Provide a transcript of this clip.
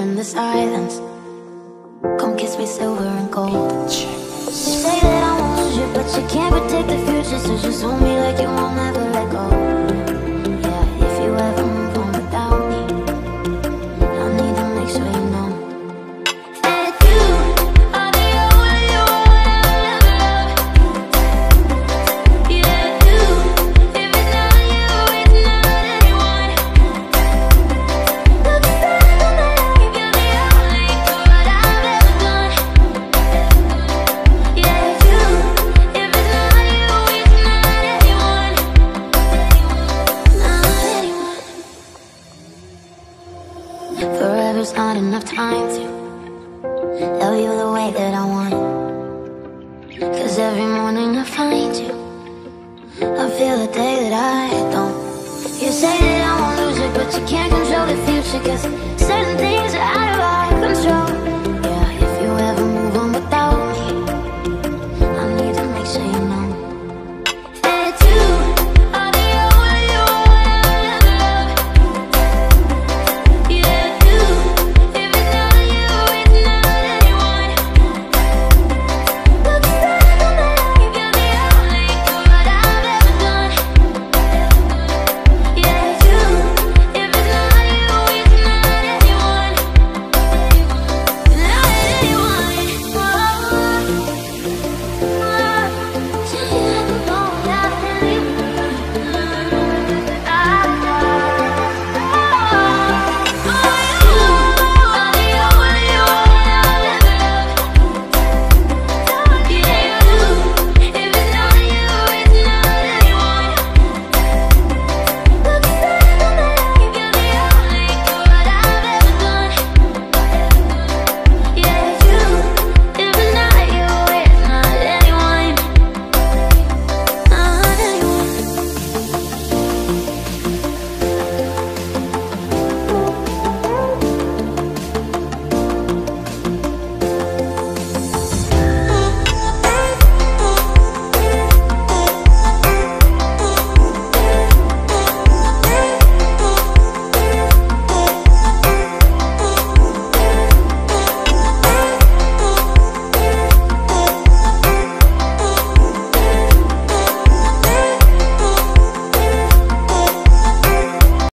in the silence. Come kiss me silver and gold. You say that I won't lose you, but you can't predict the future, so just hold me like you won't ever let go. Yeah, if you ever move on without me, I need to make sure you know that you are the only one I'll ever love. Yeah, you, if it's not you, it's not anyone. Look back on my life, you're the only good I've ever done. Yeah, you, if it's not you, it's not anyone. Not anyone. Forever's not enough time to love you the way that I want. 'Cause every morning I find you, I feel the day that I don't. You say that I won't lose it, but you can't control the future, 'cause